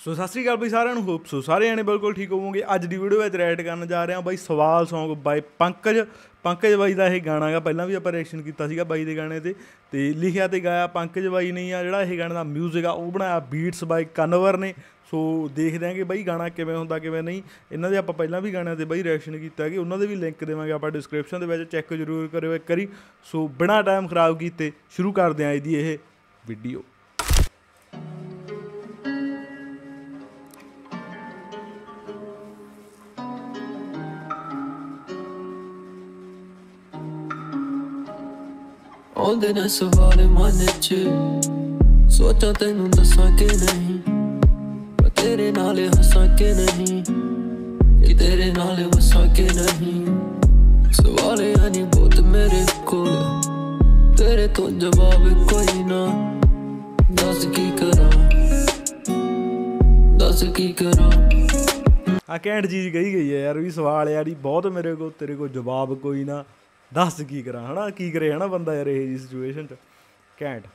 सो सत श्री अकाल बई सारिਆਂ ਨੂੰ होप सो सारे जाने बिल्कुल ठीक होवोगे। अज की वीडियो में रिएक्ट करन जा रहे हैं बई सवाल सॉन्ग बाय पंकज बाई का यह गाना गा पहला भी आप रिएक्शन किया बाई के गाने ते लिखिया तो गाया पंकज बाई ने आ जिहड़ा यह गाने का म्यूजिक आ वो बनाया बीट्स बाय कन्वर ने। सो देखते हैं कि बई गाना किवें हुंदा किवें नहीं। इन्हां दे आपां पहलां भी गाणिਆਂ ते बई रिएक्शन किया कि उन्हां दे भी लिंक देवांगे आपां डिस्क्रिप्शन दे विच, चैक जरूर करियो एक बारी। सो बिना टाइम खराब कीते शुरू करदे आं इहदी यह वीडियो। ਆਉਂਦੇ ਨੇ ਸਵਾਲ ਮਨ 'ਚ ਸੋਚਾਂ ਤੈਨੂੰ ਦੱਸਾਂ ਕਿ ਨਹੀਂ, ਮੈਂ ਤੇਰੇ ਨਾਲ ਹੱਸਾਂ ਕਿ ਨਹੀਂ, ਕਿ ਤੇਰੇ ਨਾਲ ਵਸਾਂ ਕਿ ਨਹੀਂ। ਸਵਾਲ ਆਨੀ ਬਹੁਤ ਮੇਰੇ ਕੋਲ, ਤੇਰੇ ਤੋਂ ਜਵਾਬ ਕੋਈ ਨਾ। ਦੱਸ ਕੀ ਕਰਾਂ, ਦੱਸ ਕੀ ਕਰਾਂ। हाँ घैंट चीज़ कही गई है यार भी सवाल यार बहुत मेरे को तेरे को जवाब कोई ना, दस की करा है ना, की करे है ना बंदा यार ये जी सिचुएशन च घैंट।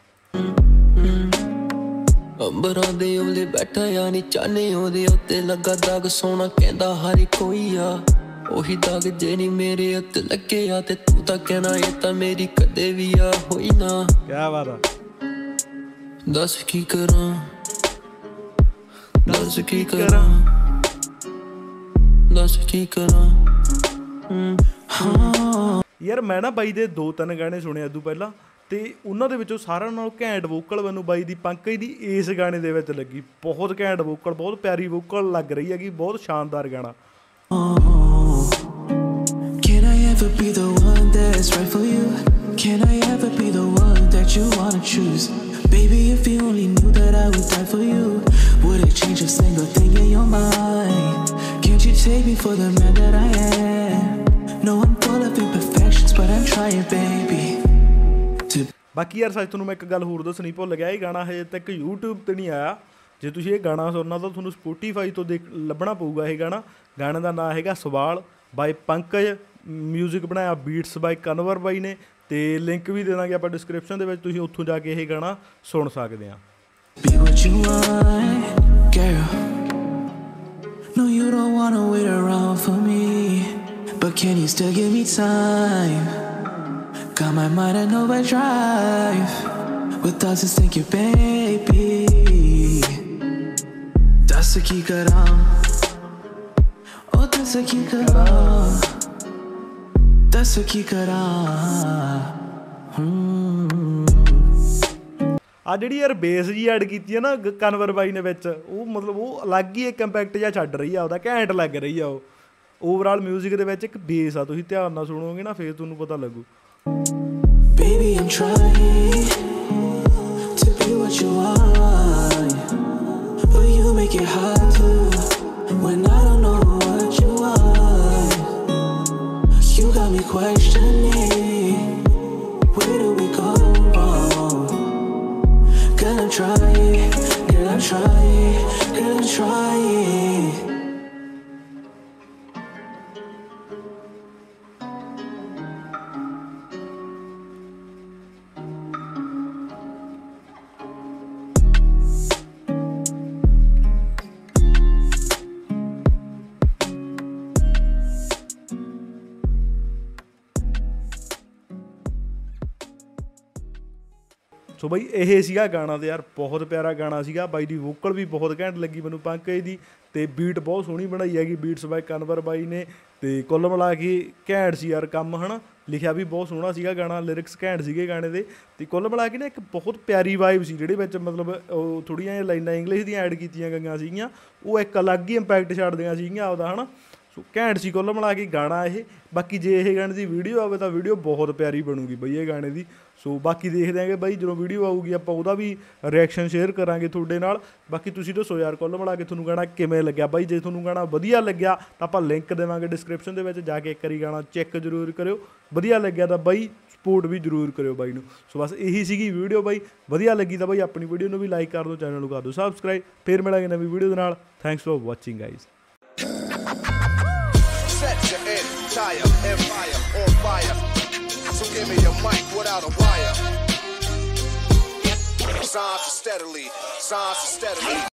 अंबरां दे ओले बैठा यानी चाने ओदे उत्ते लगा दाग सोना कहंदा हर कोई आ ओही दाग जे नी मेरे उत्ते लगे आ ते तू तां कहना ये तां मेरी कदे भी आ होई ना। क्या बात है। दस की करा, दस की करा, दस की करा। हाँ यार मैं ना बाई दे 2-3 गाने सुने अदू पहला ते उन्हां दे विचों सारिਆਂ नालों घैंट वोकल मैनूं बाई दी पंकज दी इस गाने दे विच लगी। बहुत घैंट वोकल, बहुत प्यारी वोकल लग रही हैगी, बहुत शानदार गाना। Can I ever be the one that's right for you? Can I ever be the one that you wanna choose? Baby, if you only knew that I would die for you, would it change a single thing in your mind? Can't you take me for the man that I am? No, I'm full of imperfections, but I'm trying, baby. बाकी यार सच तुहानूं मैं एक गल होर दसणी भुल गया, ये गाना हजे तक यूट्यूब ते नहीं आया। जे तुसीं ये गाना सुनना तो तुहानूं स्पॉटीफाई तो लभना पऊगा। ये गाना का नाम हैगा सवाल बाय पंकज, म्यूजिक बनाया बीट्स बाय कन्वर बाई ने ते लिंक भी दे दांगे आपां डिस्क्रिप्शन दे विच, तुसीं उत्थों जाके ये गाना सुन सकदे आ। Be what you want, girl. No, you don't wanna wait around for me, but can you still give me time? Got my mind in overdrive with thoughts just think you, baby. That's the key, kara. Oh, that's the key, kara. That's the key, kara. आ जिहड़ी यार base जी add की है ना कन्वर बाई ने विच, वो मतलब वो अलग ही एक इंपैक्ट जिहा छड्ड रही है, ਉਹਦਾ घैंट लग रही है। वो ओवरऑल म्यूजिक दे विच एक बेस आ, तुसीं ध्यान नाल सुणोगे ना फिर तुहानूं पता लगू। Baby, I'm trying to be what you want, but you make it hard to when I don't know what you want. You got me questioning, where do we go wrong? Girl, I'm trying, girl, I'm trying, girl, I'm trying. सो बई ये सीगा गाना तो यार बहुत प्यारा गाना सीगा। बाई दी वोकल भी बहुत घैंट लगी मैनूं पंकज दी, ते बीट बहुत सोहनी बनाई हैगी बीट्स बाय कन्वर बाई ने। ते कुल मिला के घैंट सी यार काम, है ना। लिखिया भी बहुत सोहना सीगा गाना, लिरिक्स घैंट सीगे गाने दे। ते कुल मिला के ना एक बहुत प्यारी वाइब सी जिहड़े विच मतलब थोड़ियां लाइनां इंग्लिश ਦੀਆਂ ऐड कीतियां गईयां सीगियां, वो एक अलग ही इंपैक्ट छड्डदियां सीगियां आपदा, है ना। सो घैंट सी कुल मिला के गाना ये। बाकी जे ये गाने की वीडियो आवे तो वीडियो बहुत प्यारी बनूगी बई ये गाने की। सो बाकी देखते हैं कि बई जो वीडियो आऊगी आपां उहदा भी रिएक्शन शेयर करांगे तुहाडे नाल। बाकी तुसीं दसो यार कुल मिला के तुहानूं गाना किवें लग्गिया बई। जे तुहानूं गाना वधिया लग्गिया तां आपां लिंक देवांगे डिस्क्रिप्शन दे विच, जाके एक वारी गाना चैक जरूर करियो। वधिया लग्गिया तां बई सपोर्ट भी जरूर करियो बाई नूं। सो बस यही सीगी वीडियो बई। वधिया लगी तां बई अपनी वीडियो नूं भी लाइक कर दो, चैनल नूं कर दो सबसक्राइब। फिर मिलांगे नवीं वीडियो दे नाल। Thanks for watching guys. Set your entire empire on fire. So give me your mic without a wire. Signs steadily, signs steadily.